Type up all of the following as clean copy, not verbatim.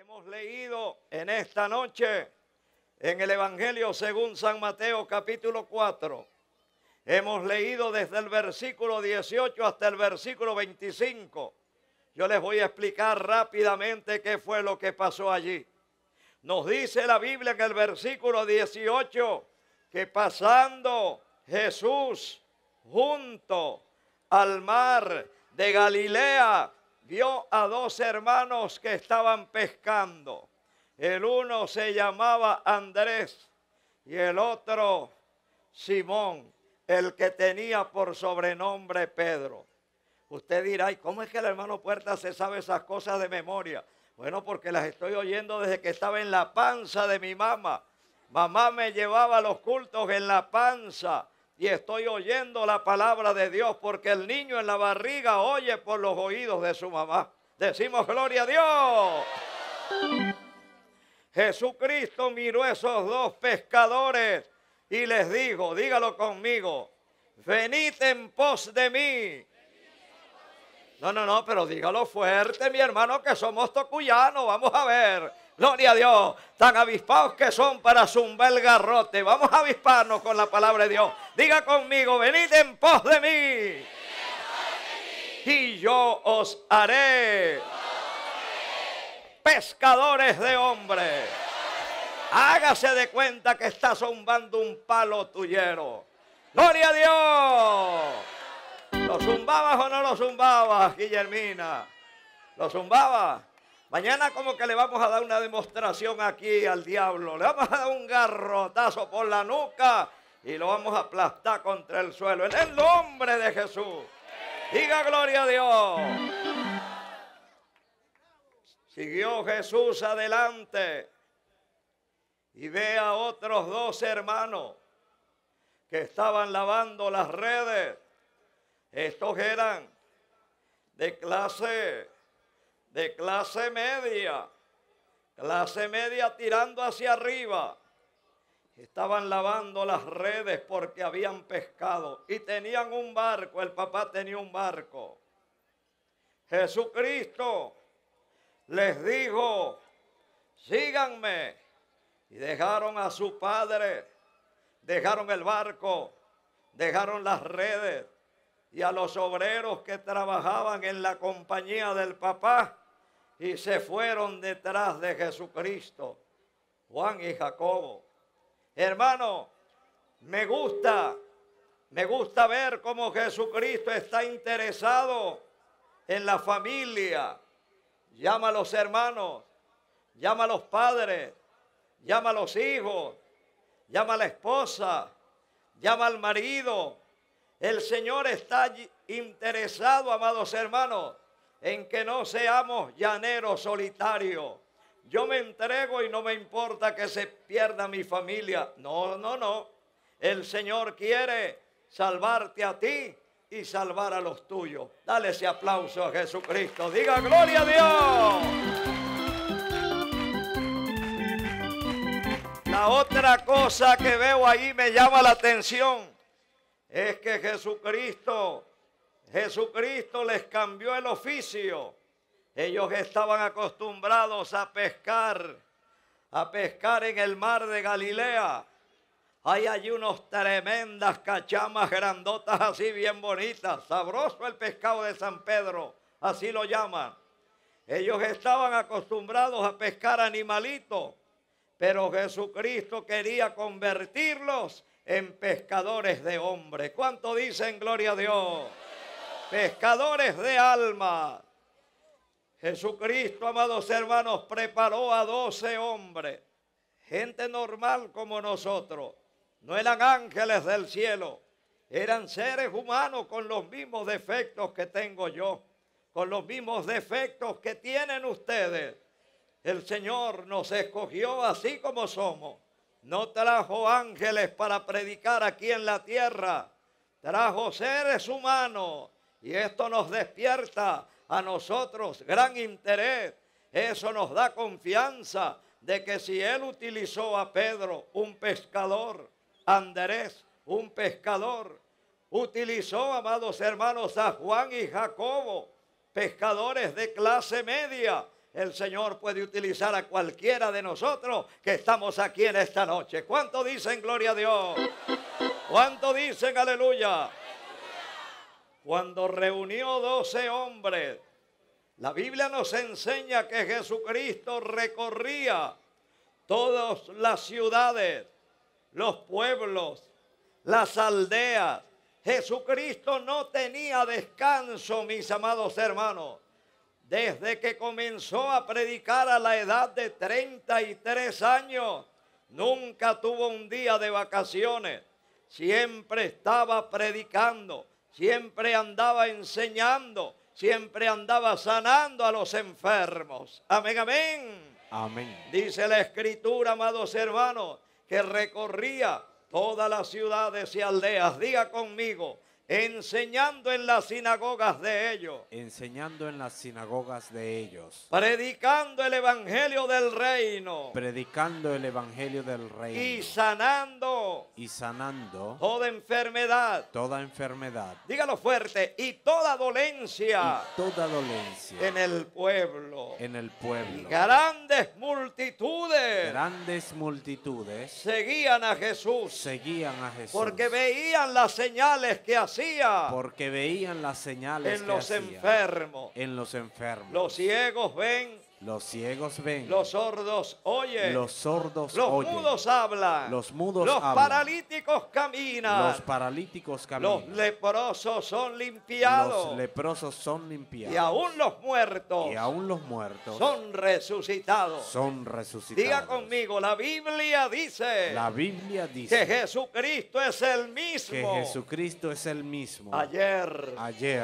Hemos leído en esta noche en el Evangelio según San Mateo capítulo 4. Hemos leído desde el versículo 18 hasta el versículo 25. Yo les voy a explicar rápidamente qué fue lo que pasó allí. Nos dice la Biblia en el versículo 18 que pasando Jesús junto al mar de Galilea, vio a dos hermanos que estaban pescando. El uno se llamaba Andrés y el otro Simón, el que tenía por sobrenombre Pedro. Usted dirá, ¿y cómo es que el hermano Puerta se sabe esas cosas de memoria? Bueno, porque las estoy oyendo desde que estaba en la panza de mi mamá. Mamá me llevaba a los cultos en la panza y estoy oyendo la palabra de Dios porque el niño en la barriga oye por los oídos de su mamá. Decimos gloria a Dios. Jesucristo miró a esos dos pescadores y les dijo, dígalo conmigo, venid en pos de mí. No, pero dígalo fuerte, mi hermano, que somos tocuyanos. Vamos a ver. Gloria a Dios. Tan avispados que son para zumbar el garrote. Vamos a avisparnos con la palabra de Dios. Diga conmigo, venid en pos de mí. Y yo os haré pescadores de hombres. Hágase de cuenta que está zumbando un palo tuyero. Gloria a Dios. ¿Lo zumbabas o no lo zumbabas, Guillermina? ¿Lo zumbabas? Mañana como que le vamos a dar una demostración aquí al diablo. Le vamos a dar un garrotazo por la nuca y lo vamos a aplastar contra el suelo. En el nombre de Jesús. Diga gloria a Dios. Siguió Jesús adelante y ve a otros dos hermanos que estaban lavando las redes. Estos eran de clase media tirando hacia arriba. Estaban lavando las redes porque habían pescado y tenían un barco, el papá tenía un barco. Jesucristo les dijo, síganme, y dejaron a su padre, dejaron el barco, dejaron las redes, y a los obreros que trabajaban en la compañía del papá y se fueron detrás de Jesucristo, Juan y Jacobo. Hermano, me gusta ver cómo Jesucristo está interesado en la familia. Llama a los hermanos, llama a los padres, llama a los hijos, llama a la esposa, llama al marido. El Señor está interesado, amados hermanos, en que no seamos llaneros solitarios. Yo me entrego y no me importa que se pierda mi familia. No. El Señor quiere salvarte a ti y salvar a los tuyos. Dale ese aplauso a Jesucristo. Diga gloria a Dios. La otra cosa que veo ahí me llama la atención. Es que Jesucristo les cambió el oficio. Ellos estaban acostumbrados a pescar en el mar de Galilea. Hay allí unos tremendas cachamas grandotas así bien bonitas. Sabroso el pescado de San Pedro, así lo llaman. Ellos estaban acostumbrados a pescar animalitos, pero Jesucristo quería convertirlos en pescadores de hombres. ¿Cuánto dicen gloria a Dios? Pescadores de alma. Jesucristo, amados hermanos, preparó a 12 hombres, gente normal como nosotros. No eran ángeles del cielo, eran seres humanos con los mismos defectos que tengo yo, con los mismos defectos que tienen ustedes. El Señor nos escogió así como somos. No trajo ángeles para predicar aquí en la tierra. Trajo seres humanos. Y esto nos despierta a nosotros gran interés. Eso nos da confianza de que si Él utilizó a Pedro, un pescador, Andrés, un pescador, utilizó, amados hermanos, a Juan y Jacobo, pescadores de clase media, el Señor puede utilizar a cualquiera de nosotros que estamos aquí en esta noche. ¿Cuánto dicen gloria a Dios? ¿Cuánto dicen aleluya? Cuando reunió 12 hombres, la Biblia nos enseña que Jesucristo recorría todas las ciudades, los pueblos, las aldeas. Jesucristo no tenía descanso, mis amados hermanos. Desde que comenzó a predicar a la edad de 33 años, nunca tuvo un día de vacaciones. Siempre estaba predicando, siempre andaba enseñando, siempre andaba sanando a los enfermos. Amén, amén. Amén. Dice la Escritura, amados hermanos, que recorría todas las ciudades y aldeas. Diga conmigo, enseñando en las sinagogas de ellos. Enseñando en las sinagogas de ellos. Predicando el evangelio del reino. Predicando el evangelio del reino. Y sanando. Y sanando. Toda enfermedad. Toda enfermedad. Dígalo fuerte. Y toda dolencia. Y toda dolencia. En el pueblo. En el pueblo. Y grandes multitudes. Grandes multitudes. Seguían a Jesús. Seguían a Jesús. Porque veían las señales que hacía. Porque veían las señales en que los hacía. Enfermos. En los enfermos. Los ciegos ven. Los ciegos ven. Los sordos oyen. Los sordos los oyen. mudos hablan. Los mudos los hablan. paralíticos caminan. Los paralíticos caminan. Los leprosos son limpiados. Los leprosos son limpiados. Y aún los muertos. Y aún los muertos son resucitados. Son resucitados. Diga conmigo, la Biblia dice. La Biblia dice. Que Jesucristo es el mismo. Que Jesucristo es el mismo. Ayer.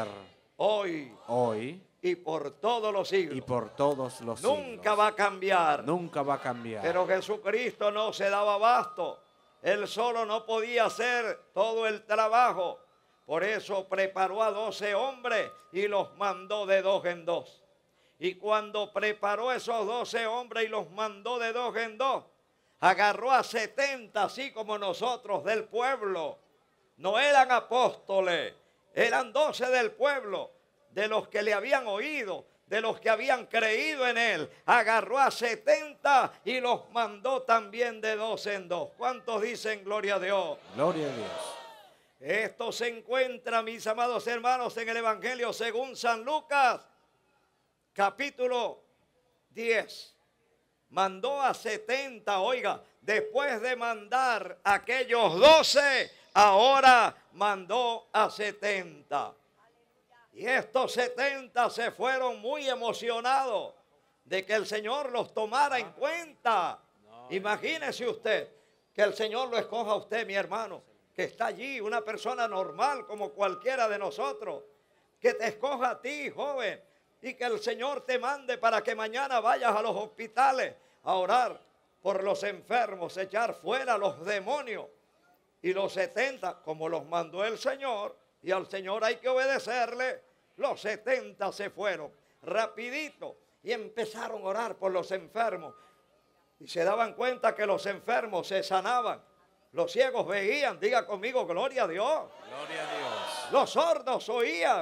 Hoy. Y por todos los siglos. Y por todos los siglos. Nunca va a cambiar. Nunca va a cambiar. Pero Jesucristo no se daba abasto. Él solo no podía hacer todo el trabajo. Por eso preparó a 12 hombres y los mandó de 2 en 2. Y cuando preparó esos 12 hombres y los mandó de 2 en 2, agarró a 70, así como nosotros del pueblo. No eran apóstoles, eran 12 del pueblo, de los que le habían oído, de los que habían creído en él. Agarró a 70 y los mandó también de 2 en 2. ¿Cuántos dicen gloria a Dios? Gloria a Dios. Esto se encuentra, mis amados hermanos, en el Evangelio según San Lucas, capítulo 10. Mandó a 70, oiga, después de mandar a aquellos 12, ahora mandó a 70. Y estos 70 se fueron muy emocionados de que el Señor los tomara en cuenta. Imagínese usted que el Señor lo escoja a usted, mi hermano, que está allí, una persona normal como cualquiera de nosotros, que te escoja a ti, joven, y que el Señor te mande para que mañana vayas a los hospitales a orar por los enfermos, echar fuera los demonios. Y los 70, como los mandó el Señor, y al Señor hay que obedecerle, los 70 se fueron rapidito y empezaron a orar por los enfermos. Y se daban cuenta que los enfermos se sanaban. Los ciegos veían, diga conmigo, gloria a Dios. Gloria a Dios. Los sordos oían.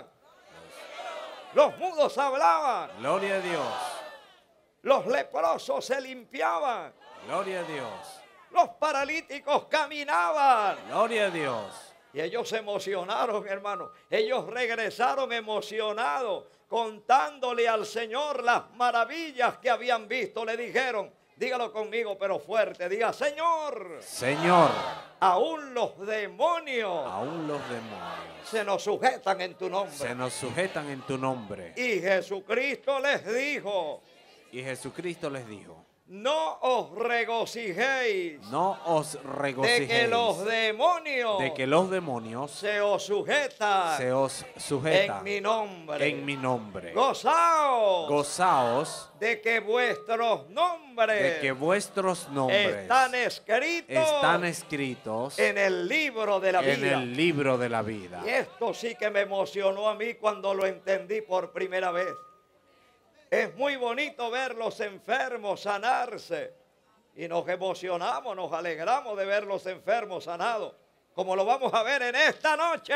Los mudos hablaban. Gloria a Dios. Los leprosos se limpiaban. Gloria a Dios. Los paralíticos caminaban. Gloria a Dios. Y ellos se emocionaron, hermano. Ellos regresaron emocionados, contándole al Señor las maravillas que habían visto. Le dijeron, dígalo conmigo, pero fuerte, diga, Señor. Señor. Aún los demonios. Aún los demonios. Se nos sujetan en tu nombre. Se nos sujetan en tu nombre. Y Jesucristo les dijo. Y Jesucristo les dijo. No os regocijéis. No os regocijéis. De que los demonios. De que los demonios. Se os sujetan. Se os sujetan. En mi nombre. En mi nombre. Gozaos. Gozaos. De que vuestros nombres. De que vuestros nombres. Están escritos. Están escritos. En el libro de la vida. En el libro de la vida. Y esto sí que me emocionó a mí cuando lo entendí por primera vez. Es muy bonito ver los enfermos sanarse y nos emocionamos, nos alegramos de ver los enfermos sanados, como lo vamos a ver en esta noche.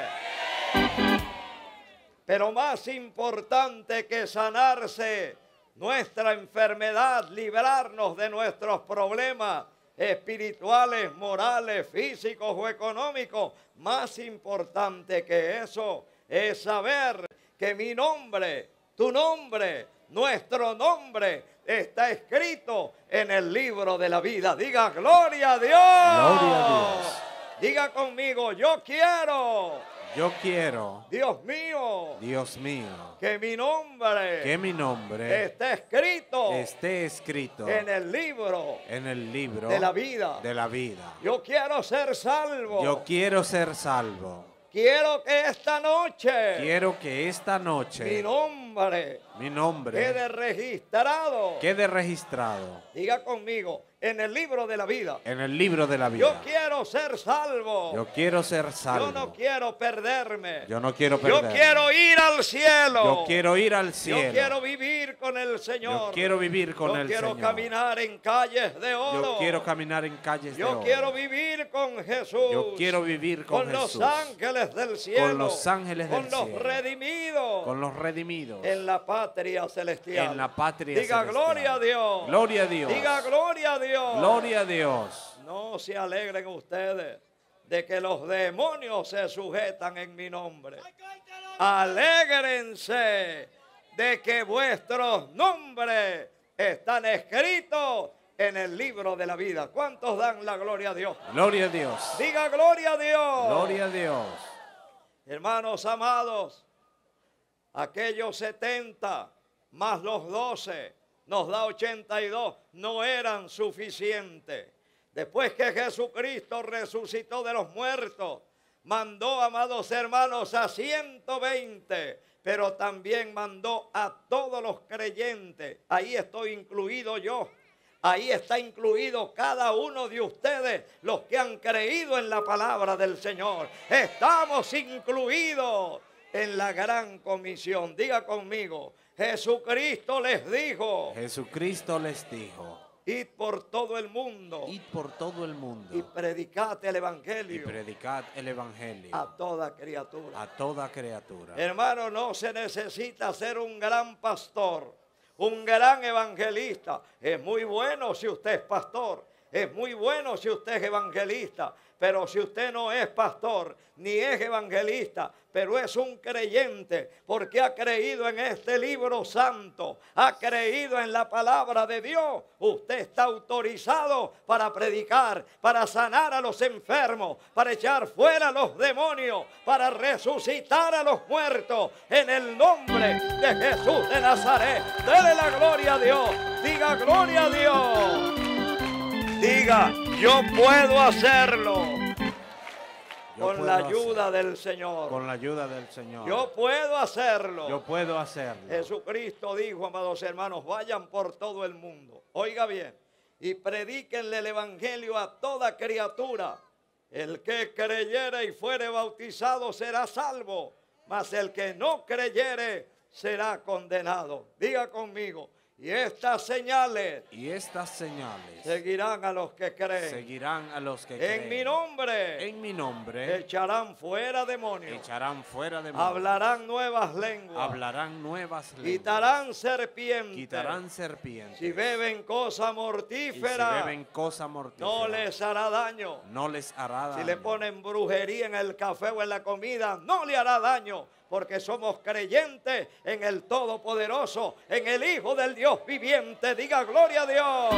Pero más importante que sanarse nuestra enfermedad, librarnos de nuestros problemas espirituales, morales, físicos o económicos. Más importante que eso es saber que mi nombre, tu nombre, nuestro nombre está escrito en el libro de la vida. Diga gloria a Dios. Gloria a Dios. Diga conmigo, yo quiero, Dios mío, que mi nombre esté escrito en el libro de la vida. Yo quiero ser salvo. Quiero que esta noche mi nombre quede registrado. Diga conmigo, en el libro de la vida. Yo quiero ser salvo. Yo no quiero perderme. Yo quiero ir al cielo. Yo quiero vivir con el Señor. Yo quiero caminar en calles de oro. Yo quiero vivir con Jesús. Con los ángeles del cielo. Con los redimidos. En la patria celestial. Diga gloria a Dios. Diga gloria a Dios. No se alegren ustedes de que los demonios se sujetan en mi nombre. Alégrense de que vuestros nombres están escritos en el libro de la vida. ¿Cuántos dan la gloria a Dios? Diga gloria a Dios. Hermanos amados, aquellos 70 más los 12 nos da 82, no eran suficientes. Después que Jesucristo resucitó de los muertos, mandó, amados hermanos, a 120, pero también mandó a todos los creyentes. Ahí estoy incluido yo. Ahí está incluido cada uno de ustedes, los que han creído en la palabra del Señor. Estamos incluidos en la gran comisión. Diga conmigo, Jesucristo les dijo. Id por todo el mundo. Y predicad el evangelio. A toda criatura. Hermano, no se necesita ser un gran pastor, un gran evangelista. Es muy bueno si usted es pastor. Es muy bueno si usted es evangelista. Pero si usted no es pastor, ni es evangelista, pero es un creyente, porque ha creído en este libro santo, ha creído en la palabra de Dios, usted está autorizado para predicar, para sanar a los enfermos, para echar fuera a los demonios, para resucitar a los muertos, en el nombre de Jesús de Nazaret. Dele la gloria a Dios. Diga gloria a Dios. Diga, yo puedo hacerlo. Con la ayuda del Señor. Yo puedo hacerlo. Jesucristo dijo, amados hermanos, vayan por todo el mundo. Oiga bien. Y predíquenle el evangelio a toda criatura. El que creyere y fuere bautizado será salvo. Mas el que no creyere será condenado. Diga conmigo. Y estas señales seguirán a los que creen. En mi nombre echarán fuera demonios. Hablarán nuevas lenguas. Quitarán serpientes. Si beben cosa mortífera, no les hará daño. Si le ponen brujería en el café o en la comida, no le hará daño. Porque somos creyentes en el Todopoderoso, en el Hijo del Dios viviente. Diga gloria a Dios.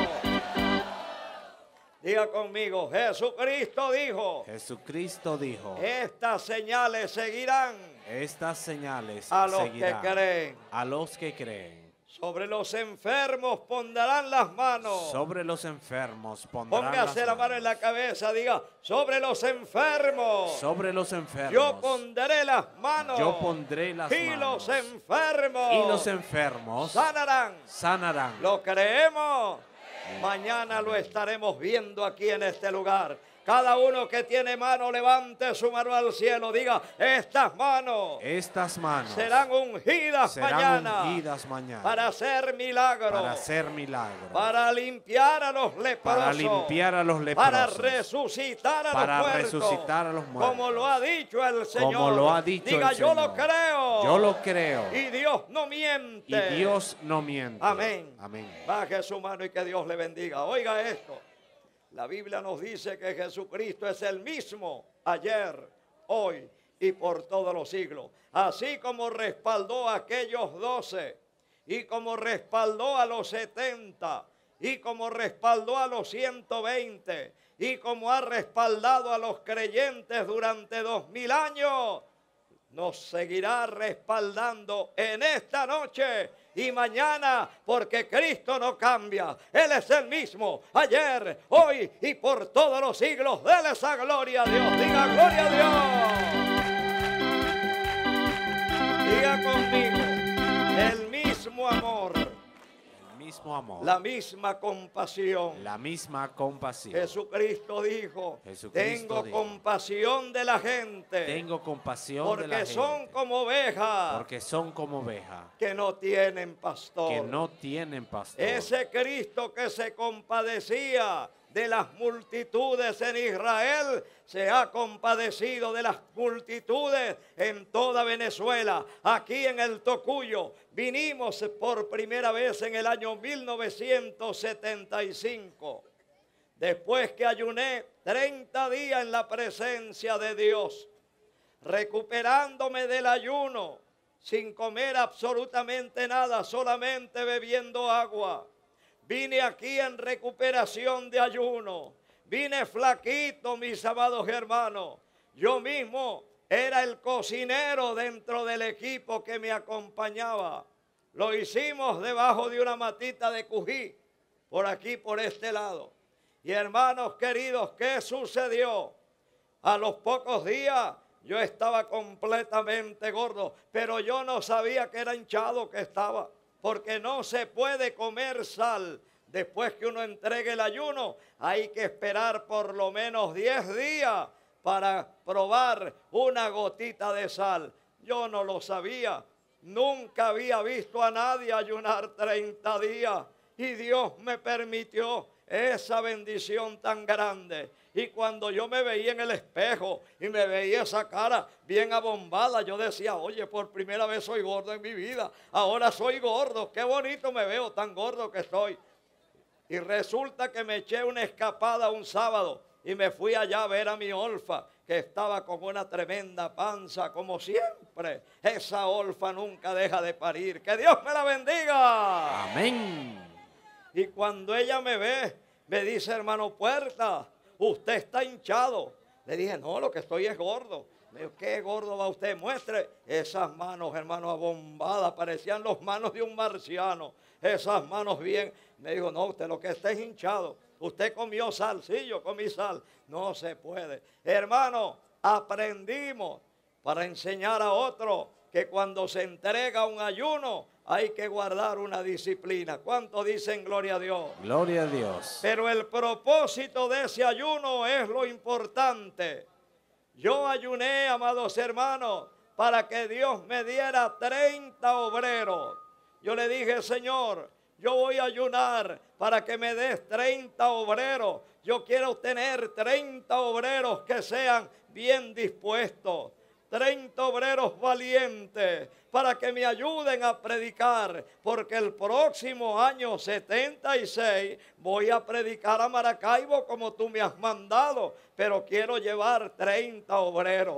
Diga conmigo, Jesucristo dijo. Estas señales seguirán. A los que creen. Sobre los enfermos pondrán las manos. Póngase la mano en la cabeza, diga, sobre los enfermos. Yo pondré las manos. Y los enfermos sanarán. ¿Lo creemos? Mañana lo estaremos viendo aquí en este lugar. Cada uno que tiene mano, levante su mano al cielo. Diga, estas manos serán ungidas mañana para hacer milagros. Para limpiar a los leprosos. Para resucitar a los muertos. Como lo ha dicho el Señor. Diga, yo lo creo. Y Dios no miente. Amén. Baje su mano y que Dios le bendiga. Oiga esto. La Biblia nos dice que Jesucristo es el mismo ayer, hoy y por todos los siglos. Así como respaldó a aquellos 12 y como respaldó a los 70 y como respaldó a los 120 y como ha respaldado a los creyentes durante 2000 años, nos seguirá respaldando en esta noche y mañana, porque Cristo no cambia. Él es el mismo ayer, hoy y por todos los siglos. Dele esa gloria a Dios. Diga gloria a Dios. Diga conmigo, el mismo amor. La misma compasión. Jesucristo dijo, tengo compasión de la gente. Porque son como ovejas. Que no tienen pastor. Ese Cristo que se compadecía de las multitudes en Israel, se ha compadecido de las multitudes en toda Venezuela. Aquí en el Tocuyo vinimos por primera vez en el año 1975. Después que ayuné 30 días en la presencia de Dios, recuperándome del ayuno, sin comer absolutamente nada, solamente bebiendo agua. Vine aquí en recuperación de ayuno. Vine flaquito, mis amados hermanos. Yo mismo era el cocinero dentro del equipo que me acompañaba. Lo hicimos debajo de una matita de cují, por aquí, por este lado. Y hermanos queridos, ¿qué sucedió? A los pocos días yo estaba completamente gordo, pero yo no sabía que era hinchado que estaba. Porque no se puede comer sal. Después que uno entregue el ayuno, hay que esperar por lo menos 10 días para probar una gotita de sal. Yo no lo sabía. Nunca había visto a nadie ayunar 30 días. Y Dios me permitió esa bendición tan grande. Y cuando yo me veía en el espejo y me veía esa cara bien abombada, yo decía, oye, por primera vez soy gordo en mi vida. Ahora soy gordo. Qué bonito me veo, tan gordo que estoy. Y resulta que me eché una escapada un sábado y me fui allá a ver a mi Olfa, que estaba con una tremenda panza, como siempre. Esa Olfa nunca deja de parir. ¡Que Dios me la bendiga! Amén. Y cuando ella me ve, me dice, hermano Puerta, usted está hinchado. Le dije, no, lo que estoy es gordo. Me dijo, ¿qué gordo va usted? Muestre esas manos, hermano, abombadas. Parecían las manos de un marciano. Esas manos bien. Me dijo, no, usted lo que está es hinchado. Usted comió sal. Sí, yo comí sal. No se puede. Hermano, aprendimos para enseñar a otro que cuando se entrega un ayuno, hay que guardar una disciplina. ¿Cuánto dicen gloria a Dios? Gloria a Dios. Pero el propósito de ese ayuno es lo importante. Yo ayuné, amados hermanos, para que Dios me diera 30 obreros. Yo le dije, Señor, yo voy a ayunar para que me des 30 obreros. Yo quiero tener 30 obreros que sean bien dispuestos. 30 obreros valientes para que me ayuden a predicar, porque el próximo año 76 voy a predicar a Maracaibo como tú me has mandado, pero quiero llevar 30 obreros.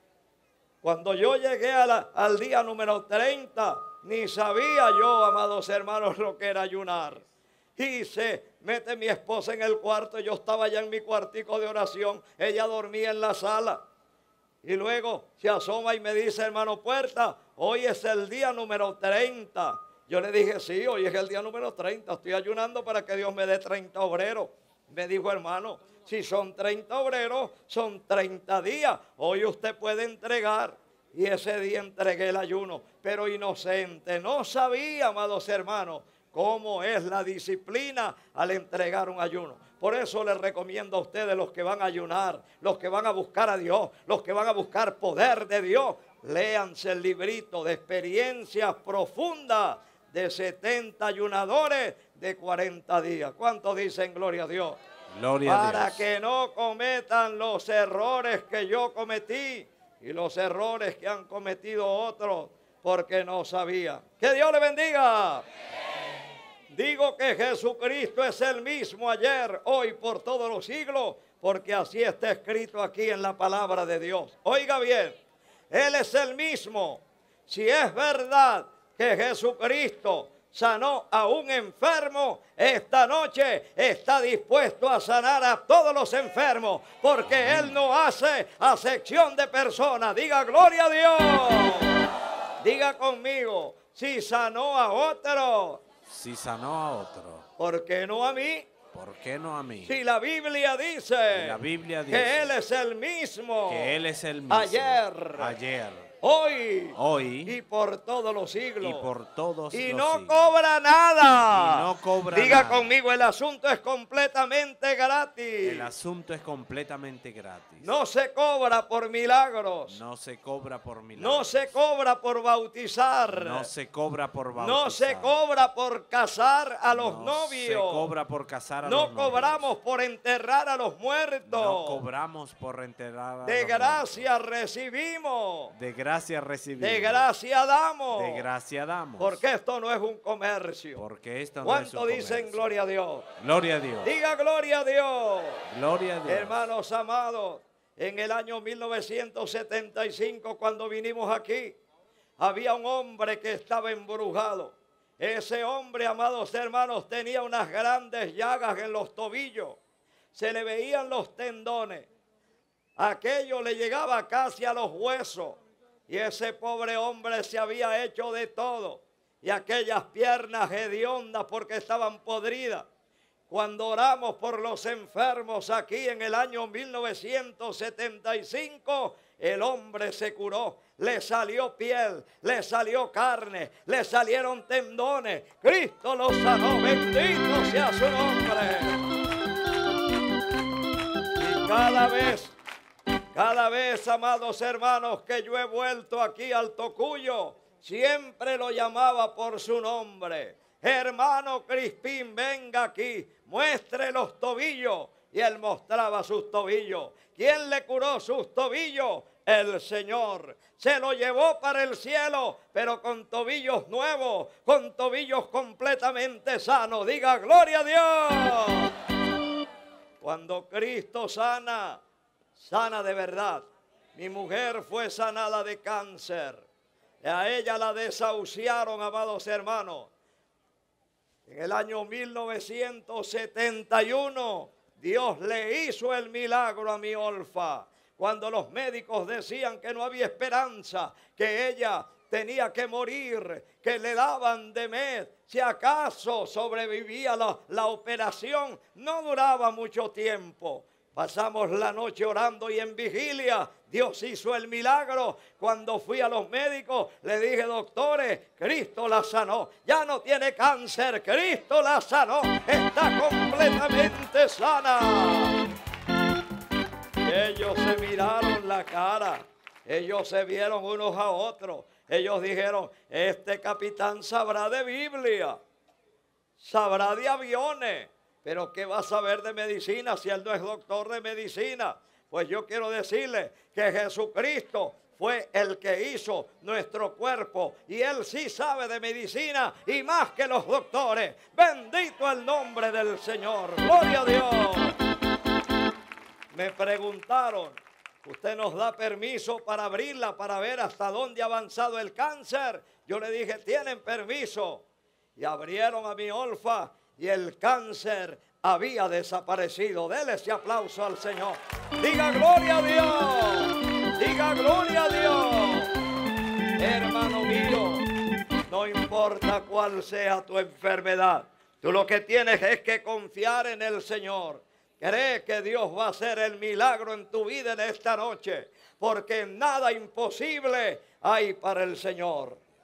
Cuando yo llegué al día número 30, ni sabía yo, amados hermanos, lo que era ayunar. Y se mete mi esposa en el cuarto, yo estaba ya en mi cuartico de oración, ella dormía en la sala. Y luego se asoma y me dice, hermano Puerta, hoy es el día número 30. Yo le dije, sí, hoy es el día número 30. Estoy ayunando para que Dios me dé 30 obreros. Me dijo, hermano, si son 30 obreros, son 30 días. Hoy usted puede entregar. Y ese día entregué el ayuno, pero inocente. No sabía, amados hermanos, cómo es la disciplina al entregar un ayuno. Por eso les recomiendo a ustedes, los que van a ayunar, los que van a buscar a Dios, los que van a buscar poder de Dios, léanse el librito de experiencias profundas de 70 ayunadores de 40 días. ¿Cuántos dicen gloria a Dios? Gloria a Dios. Para que no cometan los errores que yo cometí y los errores que han cometido otros porque no sabían. Que Dios le bendiga. Digo que Jesucristo es el mismo ayer, hoy, por todos los siglos, porque así está escrito aquí en la palabra de Dios. Oiga bien, Él es el mismo. Si es verdad que Jesucristo sanó a un enfermo, esta noche está dispuesto a sanar a todos los enfermos, porque Él no hace acepción de personas. Diga gloria a Dios. Diga conmigo, si sanó a otro, si sanó a otro, ¿por qué no a mí? ¿Por qué no a mí? Si la Biblia dice, que Él es el mismo, ayer, hoy y por todos los siglos. Y no cobra nada. Diga conmigo, el asunto es completamente gratis. El asunto es completamente gratis. No se cobra por milagros. No se cobra por milagros. No se cobra por bautizar. No se cobra por bautizar. No se cobra por casar a los novios. No se cobra por casar a los novios. No cobramos por enterrar a los muertos. No cobramos por enterrar a los muertos. De gracia recibimos. De gracia recibimos. De gracia damos. De gracia damos. Porque esto no es un comercio. Porque esto no es un comercio. ¿Cuánto dicen gloria a Dios? Gloria a Dios. Diga gloria a Dios. Gloria a Dios. Hermanos amados, en el año 1975, cuando vinimos aquí, había un hombre que estaba embrujado. Ese hombre, amados hermanos, tenía unas grandes llagas en los tobillos. Se le veían los tendones. Aquello le llegaba casi a los huesos. Y ese pobre hombre se había hecho de todo. Y aquellas piernas hediondas porque estaban podridas. Cuando oramos por los enfermos aquí en el año 1975, el hombre se curó. Le salió piel, le salió carne, le salieron tendones. Cristo lo sanó. Bendito sea su nombre. Y cada vez, amados hermanos, que yo he vuelto aquí al Tocuyo, siempre lo llamaba por su nombre. Hermano Crispín, venga aquí, muestre los tobillos. Y él mostraba sus tobillos. ¿Quién le curó sus tobillos? El Señor. Se lo llevó para el cielo, pero con tobillos nuevos, con tobillos completamente sanos. Diga gloria a Dios. Cuando Cristo sana, sana de verdad. Mi mujer fue sanada de cáncer. A ella la desahuciaron, amados hermanos. En el año 1971, Dios le hizo el milagro a mi Olfa. Cuando los médicos decían que no había esperanza, que ella tenía que morir, que le daban de mes, si acaso sobrevivía la operación, no duraba mucho tiempo. Pasamos la noche orando y en vigilia Dios hizo el milagro. Cuando fui a los médicos le dije, doctores, Cristo la sanó. Ya no tiene cáncer, Cristo la sanó. Está completamente sana. Y ellos se miraron la cara. Ellos se vieron unos a otros. Ellos dijeron, este capitán sabrá de Biblia, sabrá de aviones. Pero ¿qué va a saber de medicina si él no es doctor de medicina? Pues yo quiero decirle que Jesucristo fue el que hizo nuestro cuerpo. Y él sí sabe de medicina y más que los doctores. Bendito el nombre del Señor. Gloria a Dios. Me preguntaron, ¿usted nos da permiso para abrirla, para ver hasta dónde ha avanzado el cáncer? Yo le dije, tienen permiso. Y abrieron a mi Olfa. Y el cáncer había desaparecido. Dele ese aplauso al Señor. Diga gloria a Dios. Diga gloria a Dios. Hermano mío, no importa cuál sea tu enfermedad. Tú lo que tienes es que confiar en el Señor. Cree que Dios va a hacer el milagro en tu vida en esta noche. Porque nada imposible hay para el Señor.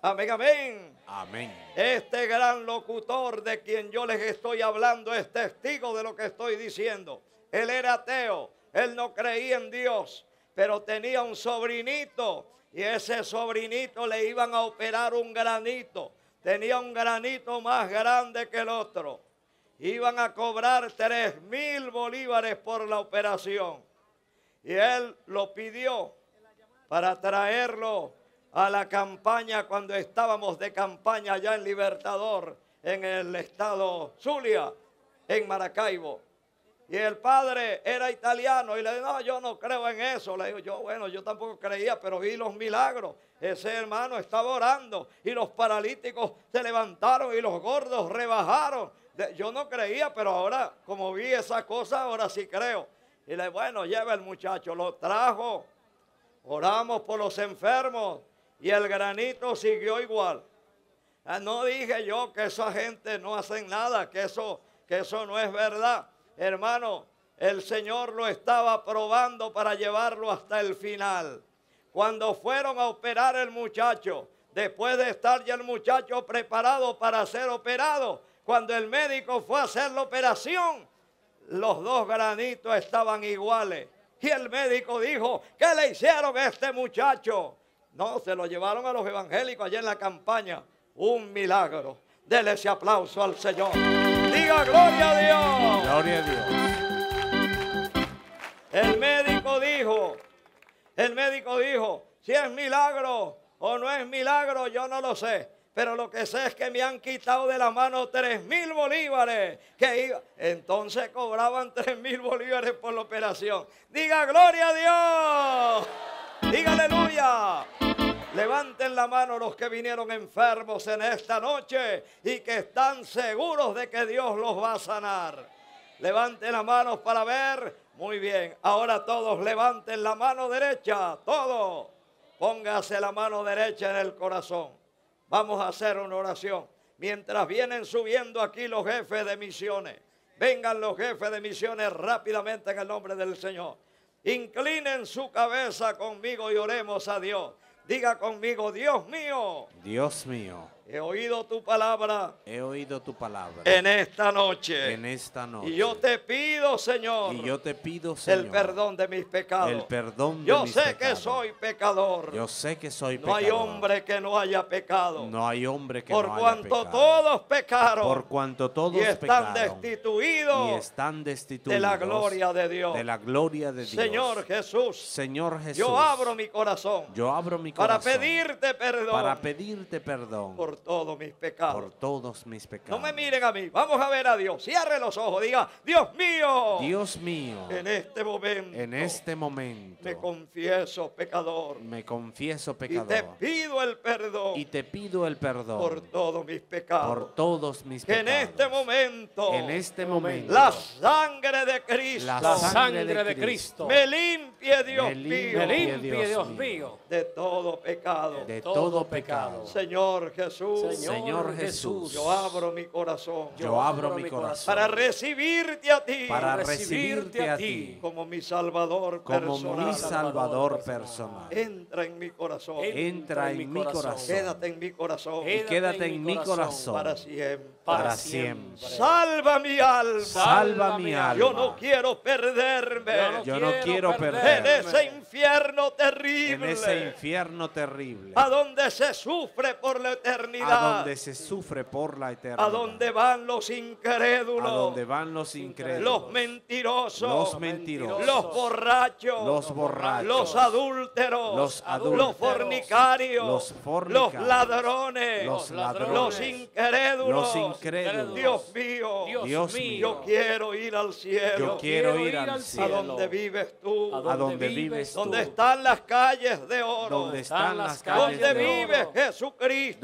Amén, amén. Amén. Este gran locutor de quien yo les estoy hablando es testigo de lo que estoy diciendo. Él era ateo, él no creía en Dios, pero tenía un sobrinito y ese sobrinito le iban a operar un granito. Tenía un granito más grande que el otro. Iban a cobrar 3,000 bolívares por la operación. Y él lo pidió para traerlo a la campaña cuando estábamos de campaña allá en Libertador, en el estado Zulia, en Maracaibo. Y el padre era italiano y le dijo, no, yo no creo en eso. Le digo, yo tampoco creía, pero vi los milagros. Ese hermano estaba orando y los paralíticos se levantaron y los gordos rebajaron. Yo no creía, pero ahora, como vi esa cosa, ahora sí creo. Y le bueno, lleva el muchacho, lo trajo, oramos por los enfermos y el granito siguió igual. No dije yo que esa gente no hacen nada, que eso no es verdad. Hermano, el Señor lo estaba probando para llevarlo hasta el final. Cuando fueron a operar el muchacho, después de estar ya el muchacho preparado para ser operado, cuando el médico fue a hacer la operación, los dos granitos estaban iguales. Y el médico dijo, ¿qué le hicieron a este muchacho? No, se lo llevaron a los evangélicos allá en la campaña. Un milagro. Dele ese aplauso al Señor. Diga gloria a Dios. Gloria a Dios. El médico dijo, si es milagro o no es milagro, yo no lo sé. Pero lo que sé es que me han quitado de la mano 3,000 bolívares. Entonces cobraban 3,000 bolívares por la operación. Diga gloria a Dios. Diga aleluya. Levanten la mano los que vinieron enfermos en esta noche y que están seguros de que Dios los va a sanar. Levanten las manos para ver. Muy bien. Ahora todos levanten la mano derecha. Todos. Póngase la mano derecha en el corazón. Vamos a hacer una oración. Mientras vienen subiendo aquí los jefes de misiones. Vengan los jefes de misiones rápidamente en el nombre del Señor. Inclinen su cabeza conmigo y oremos a Dios. Diga conmigo, Dios mío. Dios mío. He oído tu palabra. He oído tu palabra. En esta noche. En esta noche. Y yo te pido, Señor. Y yo te pido, Señor. El perdón de mis pecados. El perdón de yo mis sé pecados. que soy pecador. Yo sé que soy no pecador. hay hombre que no haya pecado. No hay hombre que no haya pecado. Por cuanto todos pecaron. Por cuanto todos y están pecaron. destituidos. Y están destituidos. De la gloria de Dios. De la gloria de Dios. Señor Jesús. Señor Jesús. Yo abro mi corazón. Yo abro mi corazón. Para pedirte perdón. Para pedirte perdón. Por todos mis pecados. Por todos mis pecados. No me miren a mí. Vamos a ver a Dios. Cierre los ojos. Diga, Dios mío. Dios mío. En este momento. En este momento. Me confieso pecador. Me confieso pecador. Y te pido el perdón. Y te pido el perdón. Por todos mis pecados. Por todos mis que pecados. en este momento. En este momento. La sangre de Cristo. La sangre de Cristo. Me limpie, Dios mío. Me limpie, Dios mío. De todo pecado. De todo pecado. Señor Jesús. Señor Jesús. Yo abro mi corazón. Yo abro mi corazón. Para recibirte a ti. Para recibirte a ti. Como mi Salvador personal. Como mi Salvador personal. Entra en mi corazón. Entra en mi corazón. Quédate en mi corazón. Y quédate en mi corazón. Para siempre. Para siempre. Salva mi alma. Salva mi alma. Yo no quiero perderme. Yo no quiero perderme. En ese infierno terrible. En ese infierno terrible. A donde se sufre por la eternidad. A donde se sufre por la eternidad. A donde van los incrédulos. A donde van los incrédulos. Los mentirosos. Los mentirosos. Los borrachos. Los borrachos. Los adúlteros. Los adúlteros. Los fornicarios. Los fornicarios. Los ladrones. Los ladrones. Los incrédulos. Los incrédulos. Dios mío. Dios mío. Yo quiero ir al cielo. Yo quiero ir al A cielo. donde vives tú. A donde vives tú. Donde están las calles de oro. Donde están las calles Donde de vive oro. Jesucristo. Donde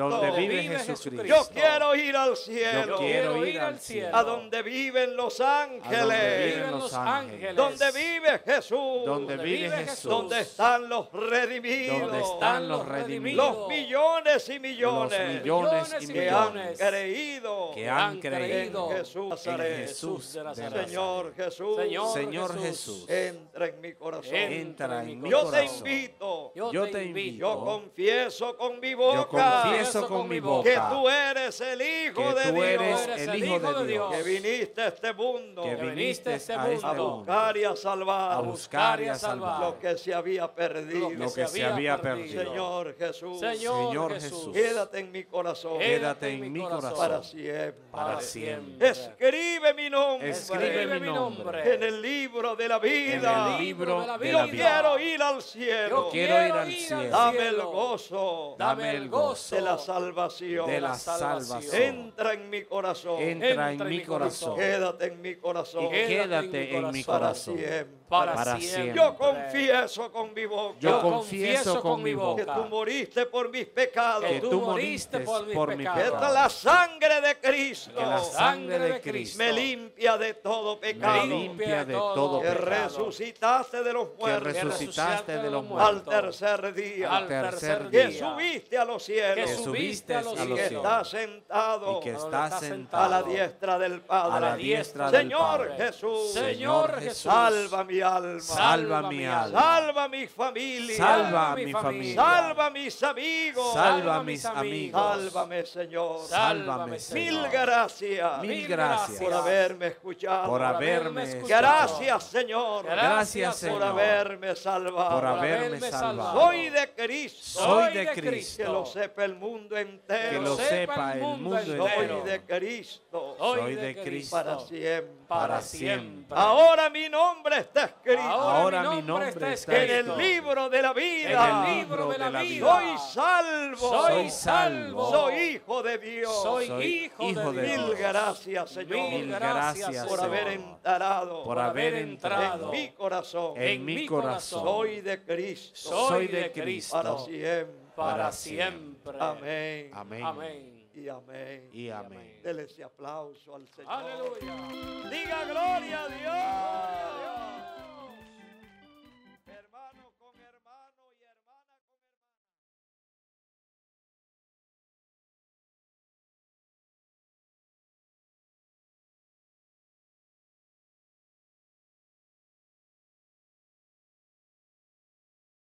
vive Jesucristo. Yo quiero ir al Yo cielo. quiero ir al cielo. A donde viven los A donde ángeles. viven los ángeles. Donde vive Jesús. Donde vive Jesús. Donde están los redimidos. Donde están los redimidos. Los millones y Los millones millones y que han millones creído que han creído en Jesús de en Nazaret. Jesús de Nazaret. Señor Jesús, Señor Jesús, entra en mi corazón. entra en mi Yo te corazón. invito. Yo te invito. Yo confieso con mi Yo boca confieso con mi boca que tú eres el Hijo que de tú Dios. eres el Hijo de Dios. Que viniste a este mundo Que viniste a este a mundo buscar y a salvar a buscar y a salvar lo que se había perdido. lo que se había perdido. Señor Jesús, Señor Jesús, quédate en mi corazón quédate en mi para corazón siempre. para siempre. Escribe mi nombre Escribe mi nombre en el libro de la en vida. el libro de la Yo vida. quiero ir al cielo. Quiero ir al cielo. Dame el gozo Dame el gozo de la salvación. de la salvación. Entra en mi corazón. Entra en mi corazón. Quédate en mi corazón. Y quédate en mi para corazón. siempre. Para siempre. Yo confieso con mi boca Yo confieso con mi que boca tú moriste por mis pecados. que tú moriste por mi Que pecado. la sangre de Cristo Que la sangre de Cristo me limpia de todo pecado. me limpia de todo Que pecado. resucitaste de los Que muertos resucitaste de los al muertos tercer día. al tercer Que día. subiste a los cielos. Que subiste a los y que cielos. estás sentado Y que está a la sentado diestra del Padre. a la diestra del Señor Padre. Jesús, Señor Jesús, salva mi alma. salva mi alma. Salva mi familia. Salva a mi familia. Salva a mis amigos. Salva a mis amigos. Sálvame, Señor. Sálvame, Mil Señor. gracias. Mil gracias por haberme escuchado. por haberme escuchado. Gracias, Señor. Gracias, por Señor, haberme salvado. por haberme salvado. Soy de Cristo. Soy de Que Cristo. lo sepa el mundo entero. Que lo sepa el mundo Soy entero. de Cristo. Soy de Cristo Para siempre. para siempre. Ahora mi nombre está escrito Ahora mi nombre está en el escrito libro de la en vida. el libro de la vida. Soy salvo. Soy salvo. Soy hijo de Dios. Soy hijo de Mil Dios. gracias, Señor. Mil gracias, por haber Señor, entrado por haber en entrado mi corazón. en mi corazón. Soy de Cristo. Soy de Cristo Para siempre. para siempre. Amén. Amén. Amén. Y amén. Y amén. Dele ese aplauso al Señor. Aleluya. Diga gloria a Dios.